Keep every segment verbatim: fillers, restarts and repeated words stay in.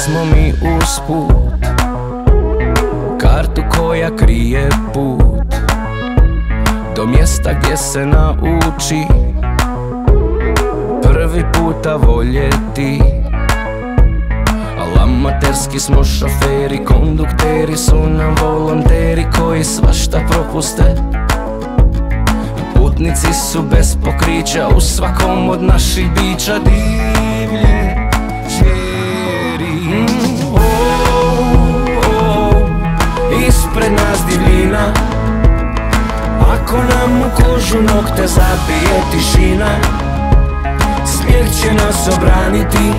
smo mi usput, kartu koja krije put do mjesta gdje se nauči prvi puta voljeti. Al amaterski smo šoferi, kondukteri su nam volonteri koji svašta propuste. Putnici su bez pokrića u svakom od naših bića divlje zvijeri. mm, oh, oh, Ispred nas divljina, ako nam u kožu nokte zabije tišina, smijeh će nas obraniti.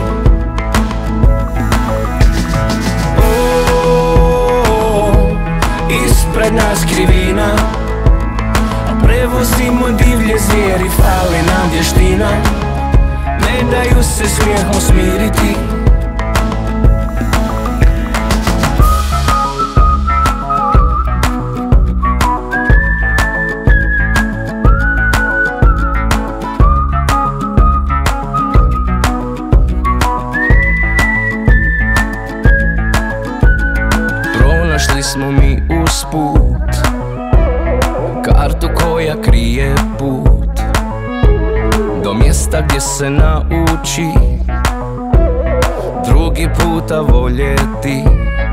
Oh, ispred nas krivina, prevozimo divlje zvijeri, fali nam vještina, ne daju se smijehom smiriti. Pronašli smo mi usput kartu koja krije put do mjesta gdje se nauči drugi puta voljeti.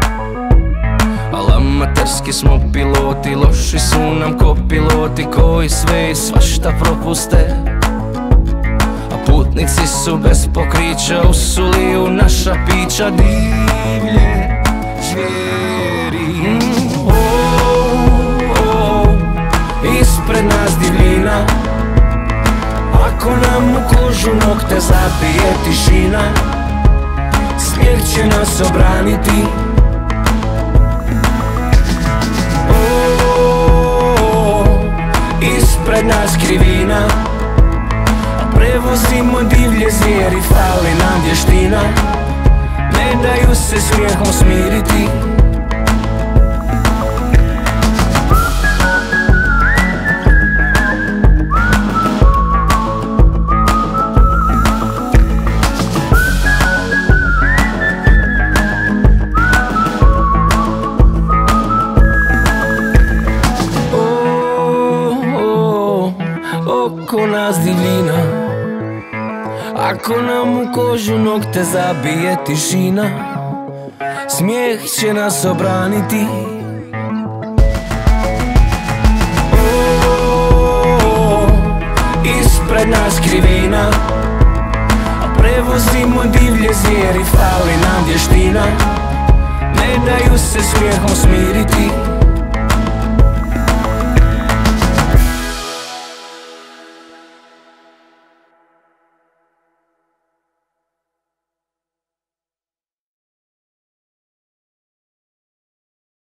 Al amaterski smo piloti, loši su nam kopiloti koji sve i svašta propuste. A putnici su bez pokrića, usuli u naša pića divlje zvijeri. mm, oh, oh, Ispred nas divljina, ako nam u kožu nokte zabije tišina, smijeh će nas obraniti. Oh, ispred nas krivina, prevozimo divlje zvijeri, fali nam vještina, ne daju se smijehom smiriti. Oko nas divljina, ako nam u kožu nokte zabije tišina, smijeh će nas obraniti. Oh, ispred nas krivina, prevozimo divlje zvijeri, fali nam vještina, ne daju se smijehom smiriti.